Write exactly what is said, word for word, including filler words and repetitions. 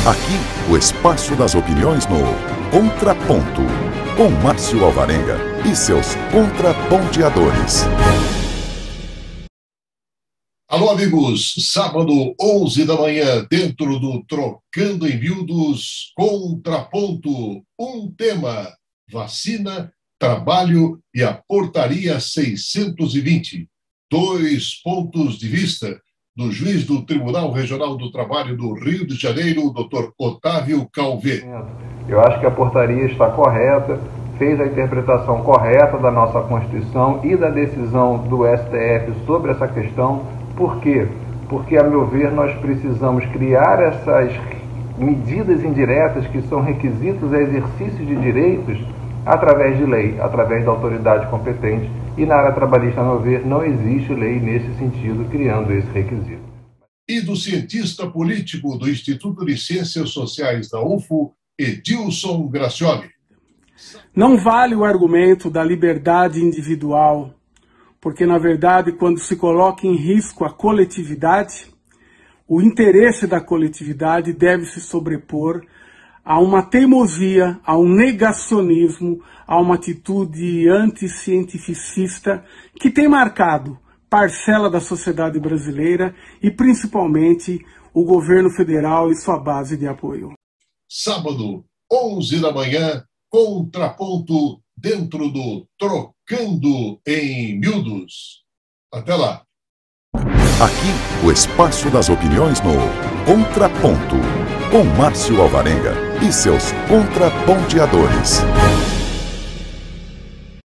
Aqui, o espaço das opiniões no Contraponto, com Márcio Alvarenga e seus contraponteadores. Alô, amigos, sábado, onze da manhã, dentro do Trocando em Miúdos, Contraponto, um tema, vacina, trabalho e a portaria seiscentos e vinte. Dois pontos de vista do juiz do Tribunal Regional do Trabalho do Rio de Janeiro, o doutor Otávio Calvé. Eu acho que a portaria está correta, fez a interpretação correta da nossa Constituição e da decisão do S T F sobre essa questão. Por quê? Porque, a meu ver, nós precisamos criar essas medidas indiretas que são requisitos a exercício de direitos através de lei, através da autoridade competente. E na área trabalhista, a meu ver, não existe lei nesse sentido, criando esse requisito. E do cientista político do Instituto de Ciências Sociais da U F O, Edilson Gracioli. Não vale o argumento da liberdade individual, porque, na verdade, quando se coloca em risco a coletividade, o interesse da coletividade deve se sobrepor a uma teimosia, a um negacionismo, a uma atitude anticientificista que tem marcado parcela da sociedade brasileira e, principalmente, o governo federal e sua base de apoio. Sábado, onze da manhã, Contraponto, dentro do Trocando em Miúdos. Até lá. Aqui, o espaço das opiniões no Contraponto, com Márcio Alvarenga e seus contraponteadores.